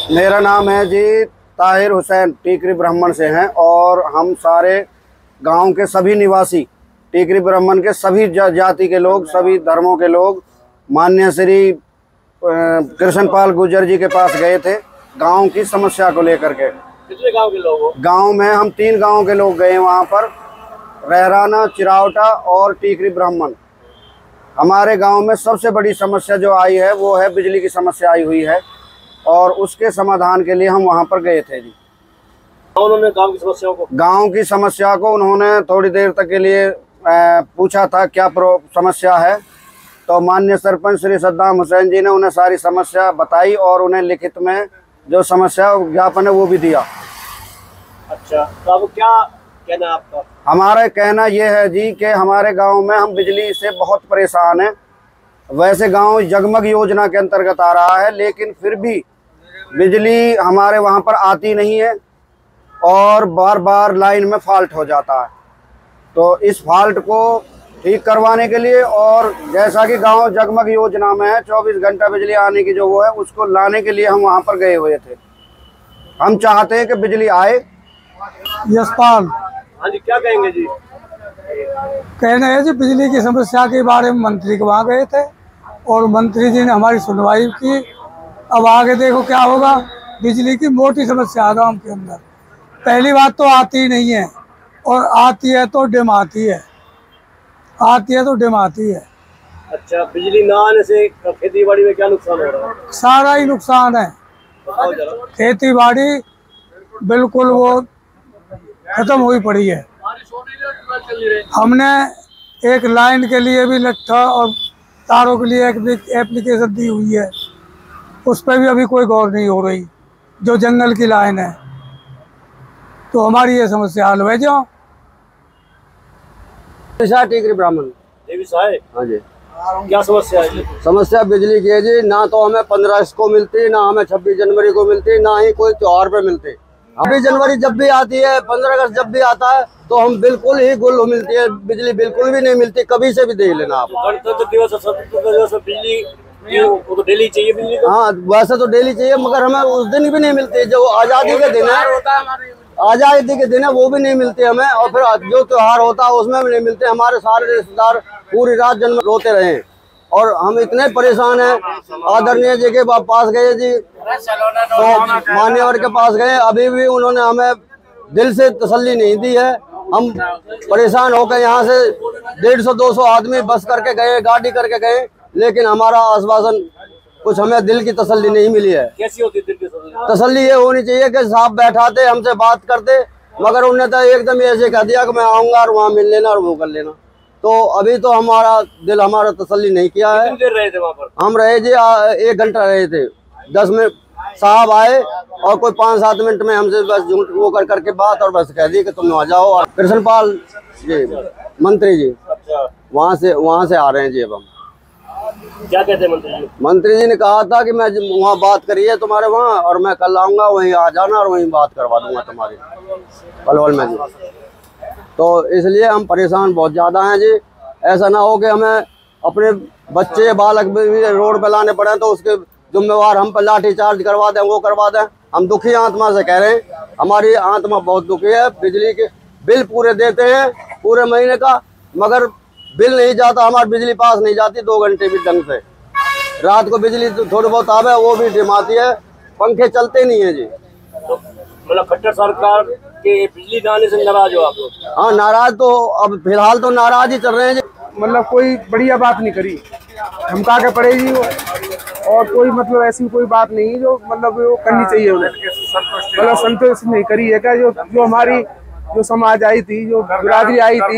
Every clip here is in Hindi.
मेरा नाम है जी ताहिर हुसैन, टीकरी ब्राह्मण से हैं और हम सारे गांव के सभी निवासी टीकरी ब्राह्मण के सभी जाति के लोग, सभी धर्मों के लोग माननीय श्री कृष्णपाल गुर्जर जी के पास गए थे गांव की समस्या को लेकर के। कितने गांव के लोग हो? गांव में हम 3 गांव के लोग गए वहां पर, रहराना, चिरावटा और टीकरी ब्राह्मण। हमारे गांव में सबसे बड़ी समस्या जो आई है वो है बिजली की समस्या आई हुई है और उसके समाधान के लिए हम वहां पर गए थे जी। उन्होंने गांव की समस्या को उन्होंने थोड़ी देर तक के लिए पूछा था क्या समस्या है, तो माननीय सरपंच श्री सद्दाम हुसैन जी ने उन्हें सारी समस्या बताई और उन्हें लिखित में जो समस्या ज्ञापन है वो भी दिया। अच्छा, तो अब क्या कहना है आपका? हमारा कहना ये है जी कि हमारे गांव में हम बिजली से बहुत परेशान हैं। वैसे गांव जगमग योजना के अंतर्गत आ रहा है, लेकिन फिर भी बिजली हमारे वहां पर आती नहीं है और बार बार लाइन में फॉल्ट हो जाता है। तो इस फॉल्ट को ठीक करवाने के लिए और जैसा कि गांव जगमग योजना में है 24 घंटा बिजली आने की जो वो है, उसको लाने के लिए हम वहां पर गए हुए थे। हम चाहते हैं कि बिजली आए। यशपाल। हाँ जी, क्या कहेंगे जी? कहना है जी, बिजली की समस्या के बारे में मंत्री के वहाँ गए थे और मंत्री जी ने हमारी सुनवाई की। अब आगे देखो क्या होगा। बिजली की मोटी समस्या है गाँव के अंदर। पहली बात तो आती नहीं है और आती है तो डिम आती है, आती है तो डिम आती है। अच्छा, बिजली ना आने से खेती बाड़ी में क्या नुकसान हो रहा है? सारा ही नुकसान है। खेती बाड़ी बिल्कुल वो खत्म हुई पड़ी है। हमने एक लाइन के लिए भी लट्ठा और तारों के लिए एक एप्लीकेशन दी हुई है, उस पर भी अभी कोई गौर नहीं हो रही, जो जंगल की लाइन है। तो हमारी ये समस्या हल है। जो टीकरी ब्राह्मण हाँ जी, क्या समस्या है? समस्या बिजली की है जी। ना तो हमें 15 को मिलती, ना हमें 26 जनवरी को मिलती, ना ही कोई त्योहार पे मिलती। 26 जनवरी जब भी आती है, 15 अगस्त जब भी आता है तो हम बिल्कुल ही गुल मिलती है, बिजली बिल्कुल भी नहीं मिलती। कभी से भी देख लेना आप। गणतंत्र दिवस, स्वतंत्रता दिवस, बिजली वो तो डेली चाहिए बिजली। हाँ, वैसे तो डेली चाहिए, मगर हमें उस दिन भी नहीं मिलती। जो आज़ादी के दिन है, आज़ादी के दिन है, वो भी नहीं मिलती हमें। और फिर जो त्योहार होता है उसमें भी नहीं मिलते। हमारे सारे रिश्तेदार पूरी रात जन्म रोते रहे और हम इतने परेशान हैं। आदरणीय जी के पास गए जी, तो मान्यवर के पास गए, अभी भी उन्होंने हमें दिल से तसल्ली नहीं दी है। हम परेशान होकर यहाँ से 150-200 आदमी बस करके गए, गाड़ी करके गए, लेकिन हमारा आश्वासन कुछ हमें दिल की तसल्ली नहीं मिली है। कैसी होती है दिल की तसल्ली ये होनी चाहिए कि साहब बैठाते, हमसे बात करते, मगर उन्होंने तो एकदम ऐसे कह दिया कि मैं आऊँगा और वहाँ मिल लेना और वो कर लेना। तो अभी तो हमारा तसल्ली नहीं किया है। कितनी देर रहे थे वहाँ पर? हम रहे जी 1 घंटा रहे थे। 10 मिनट साहब आए और कोई 5-7 मिनट में हमसे बस वो करके बात और बस कह दी कि तुम आ जाओ। और कृष्णपाल जी, मंत्री जी, वहाँ से आ रहे हैं जी। अब हम क्या कहते हैं मंत्री जी? मंत्री जी ने कहा था कि मैं वहाँ बात करिए तुम्हारे वहाँ, और मैं कल आऊँगा, वहीं आ जाना और वहीं बात करवा दूंगा तुम्हारी पलवल में जी। तो इसलिए हम परेशान बहुत ज़्यादा हैं जी। ऐसा ना हो कि हमें अपने बच्चे बालक भी रोड पे लाने पड़े तो उसके जिम्मेवार हम पर लाठी चार्ज करवा दें, वो करवा दें। हम दुखी आत्मा से कह रहे हैं, हमारी आत्मा बहुत दुखी है। बिजली के बिल पूरे देते हैं पूरे महीने का, मगर बिल नहीं जाता, हमारी बिजली पास नहीं जाती 2 घंटे भी ढंग से। रात को बिजली तो थोड़ी बहुत आवे, वो भी डिम आती है, पंखे चलते नहीं है जी। तो मतलब खट्टर सरकार के बिजली न आने से नाराज हो आप लोग? हाँ, नाराज तो अब फिलहाल तो नाराज ही चल रहे हैं जी। मतलब कोई बढ़िया बात नहीं करी, धमका के पड़ेगी वो, और कोई मतलब ऐसी कोई बात नहीं जो मतलब वो करनी चाहिए उन्हें। मतलब संतुष्ट नहीं करी है क्या? जो हमारी जो समाज आई थी, जो बिरादरी आई थी,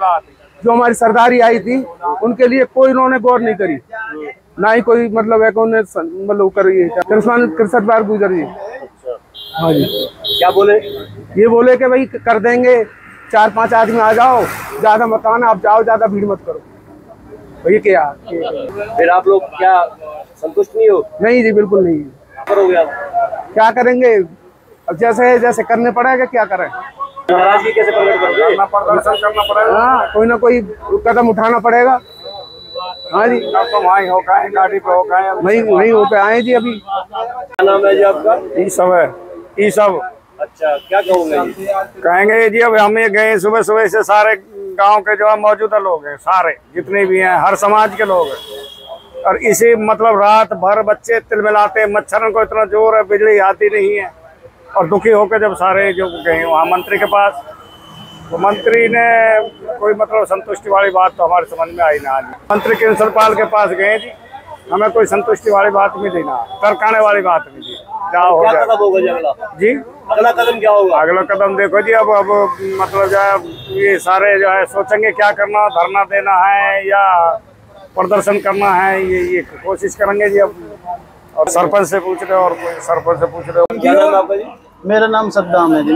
जो हमारी सरदारी आई थी, उनके लिए कोई उन्होंने गौर नहीं करी, ना ही कोई मतलब है मतलब करी है। कृष्णपाल गुर्जर जी। हाँ जी। क्या बोले? ये बोले कि भाई कर देंगे, 4-5 आदमी आ जाओ, ज्यादा मत आना, आप जाओ, ज्यादा भीड़ मत करो। भैया क्या फिर आप लोग क्या संतुष्ट नहीं हो? नहीं जी, बिल्कुल नहीं। करोगे आप? क्या करेंगे अब, जैसे करने पड़ेगा, क्या करें। नाराजगी कैसे प्रकट करोगे? हाँ, कोई ना कोई कदम उठाना पड़ेगा। हाँ जी, तो वहाँ हो गए, गाड़ी पे हो गए, वहीं हो पे आए जी अभी। क्या नाम है जी आपका? ये सब है, ये सब। अच्छा, क्या कहोगे जी? कहेंगे जी अब हम ये गए सुबह सुबह से, सारे गांव के जो मौजूदा लोग हैं, सारे जितने भी हैं, हर समाज के लोग हैं, और इसी मतलब रात भर बच्चे तिलमिलाते, मच्छरों को इतना जोर है, बिजली आती नहीं है, और दुखी होकर जब सारे जो गए वहाँ मंत्री के पास, तो मंत्री ने कोई मतलब संतुष्टि वाली बात तो हमारे समझ में आई ना। आज मंत्री केंद्रपाल के पास गए जी, हमें कोई संतुष्टि वाली बात मिली ना, तरकाने वाली बात मिली। क्या हो क्या जाए कदम होगा जी अगला? जी, अगला कदम क्या होगा? अगला कदम देखो जी, अब मतलब जो है ये सारे जो है सोचेंगे क्या करना, धरना देना है या प्रदर्शन करना है, ये कोशिश करेंगे जी अब। और सरपंच से पूछ रहे हो, और कोई सरपंच से पूछ रहे हो। क्या नाम है आपका जी? मेरा नाम सद्दाम है जी।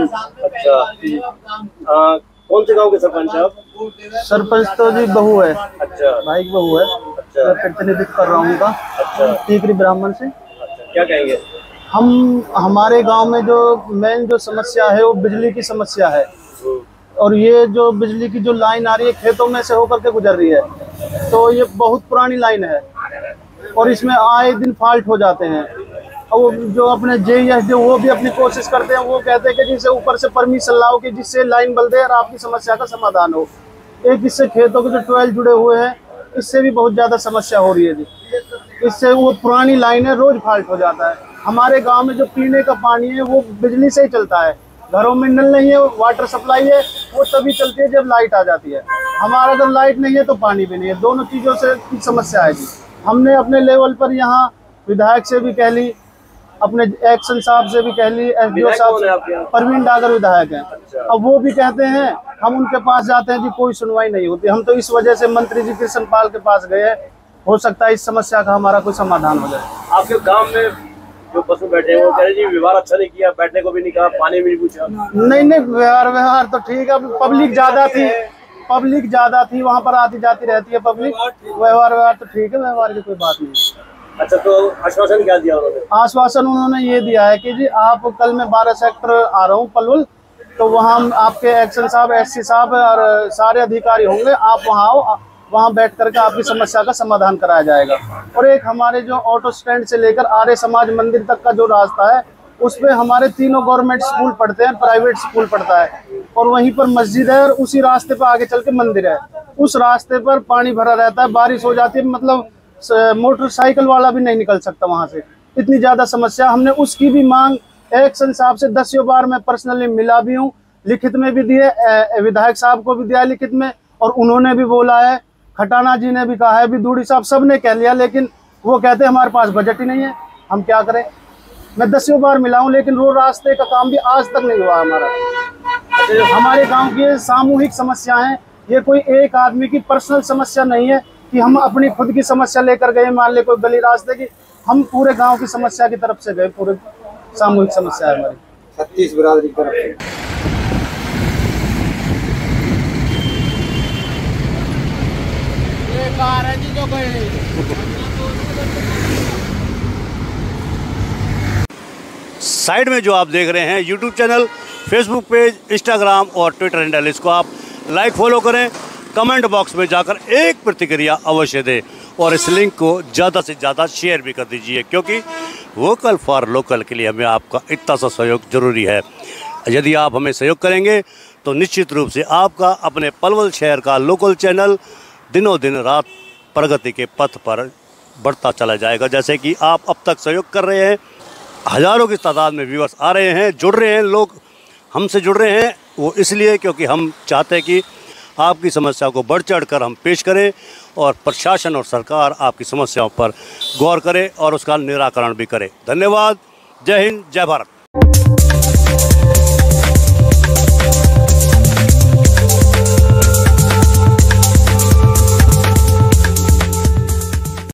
अच्छा, कौन से गांव के सरपंच हैं आप? सरपंच तो जी बहू है, अच्छा भाई की बहू है। अच्छा मैं प्रतिनिधित्व कर रहा हूँ उनका, अच्छा, टीकरी ब्राह्मण से। अच्छा, क्या कहेंगे? हमारे गांव में जो मेन जो समस्या है वो बिजली की समस्या है, और ये जो बिजली की जो लाइन आ रही है खेतों में से होकर के गुजर रही है, तो ये बहुत पुरानी लाइन है और इसमें आए दिन फॉल्ट हो जाते हैं। और वो जो अपने जेईएस जो वो भी अपनी कोशिश करते हैं, वो कहते हैं कि जिससे ऊपर से परमिशन लाओ कि जिससे लाइन बल दे और आपकी समस्या का समाधान हो। एक इससे खेतों के जो ट्वेल जुड़े हुए हैं, इससे भी बहुत ज़्यादा समस्या हो रही है जी। इससे वो पुरानी लाइन है, रोज फॉल्ट हो जाता है। हमारे गांव में जो पीने का पानी है वो बिजली से ही चलता है, घरों में नल नहीं है, वाटर सप्लाई है, वो तभी चलती है जब लाइट आ जाती है। हमारा जब लाइट नहीं है तो पानी भी नहीं है, दोनों चीज़ों से की समस्या है जी। हमने अपने लेवल पर यहाँ विधायक से भी कह ली, अपने एक्शन साहब से भी कह ली, एसडीओ साहब से, परवीन डागर विधायक हैं। अब वो भी कहते हैं, हम उनके पास जाते हैं जी, कोई सुनवाई नहीं होती। हम तो इस वजह से मंत्री जी कृष्णपाल के पास गए हैं, हो सकता है इस समस्या का हमारा कोई समाधान हो जाए। आपके गांव में जो बस में बैठे हैं वो कह रहे जी व्यवहार अच्छा नहीं किया, बैठने को भी नहीं कहा, पानी भी नहीं पूछा। नहीं, व्यवहार तो ठीक है, पब्लिक ज्यादा थी वहाँ पर, आती जाती रहती है पब्लिक। व्यवहार तो ठीक है, व्यवहार की कोई बात नहीं। अच्छा, तो आश्वासन क्या दिया उन्होंने? आश्वासन उन्होंने ये दिया है कि जी आप कल मैं 12 सेक्टर आ रहा हूँ पलवल, तो वहाँ आपके एक्शन साहब, एससी साहब और सारे अधिकारी होंगे, आप वहाँ आओ, वहाँ बैठ करके आपकी समस्या का समाधान कराया जाएगा। और एक हमारे जो ऑटो स्टैंड से लेकर आर्य समाज मंदिर तक का जो रास्ता है, उस पर हमारे तीनों गवर्नमेंट स्कूल पढ़ते हैं, प्राइवेट स्कूल पढ़ता है, और वहीं पर मस्जिद है, और उसी रास्ते पर आगे चल के मंदिर है। उस रास्ते पर पानी भरा रहता है, बारिश हो जाती है, मतलब मोटरसाइकिल वाला भी नहीं निकल सकता वहाँ से, इतनी ज़्यादा समस्या। हमने उसकी भी मांग एक्शन साहब से 10 बार मैं पर्सनली मिला भी हूँ, लिखित में भी दिए, विधायक साहब को भी दिया लिखित में, और उन्होंने भी बोला है, खटाना जी ने भी कहा है, बिदूड़ी साहब सब ने कह लिया, लेकिन वो कहते हैं हमारे पास बजट ही नहीं है, हम क्या करें। मैं 10 बार मिला हूँ, लेकिन वो रास्ते का काम भी आज तक नहीं हुआ हमारा। हमारे गांव की सामूहिक समस्या है, ये कोई एक आदमी की पर्सनल समस्या नहीं है कि हम अपनी खुद की समस्या लेकर गए, मान ले कोई गली रास्ते की, हम पूरे गांव की समस्या की तरफ से गए, पूरे सामूहिक समस्या है हमारी 36 बिरादरी की तरफ से। साइड में जो आप देख रहे हैं YouTube channel, Facebook page, Instagram और ट्विटर हैंडल, इसको आप लाइक फॉलो करें, कमेंट बॉक्स में जाकर एक प्रतिक्रिया अवश्य दें, और इस लिंक को ज़्यादा से ज़्यादा शेयर भी कर दीजिए, क्योंकि वोकल फॉर लोकल के लिए हमें आपका इतना सा सहयोग ज़रूरी है। यदि आप हमें सहयोग करेंगे तो निश्चित रूप से आपका अपने पलवल शहर का लोकल चैनल दिनों दिन रात प्रगति के पथ पर बढ़ता चला जाएगा। जैसे कि आप अब तक सहयोग कर रहे हैं, हज़ारों की तादाद में व्यूअर्स आ रहे हैं, जुड़ रहे हैं, लोग हमसे जुड़ रहे हैं, वो इसलिए क्योंकि हम चाहते हैं कि आपकी समस्या को बढ़ चढ़ कर हम पेश करें, और प्रशासन और सरकार आपकी समस्याओं पर गौर करे और उसका निराकरण भी करे। धन्यवाद। जय हिंद, जय भारत।